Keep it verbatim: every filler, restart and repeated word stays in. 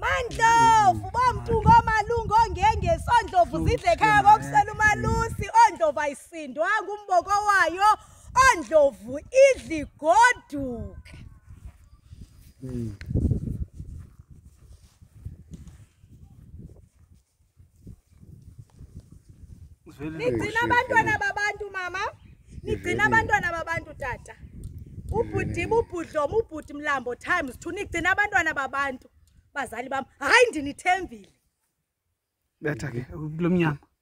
Mandlovu bomthungo malungo ngenge sondlovu zidle ekhaya kokusela umalusi ondlovu ayisindwa ngumboko wayo ondlovu idli goduka. Nigcina abantwana babantu mama, nigcina abantwana babantu tata. Ubhuti ubhudlomo ubhuti mlambo times two nigcina abantwana babantu bazali bam hayi ndinithembile. Betha ke kulomnyama.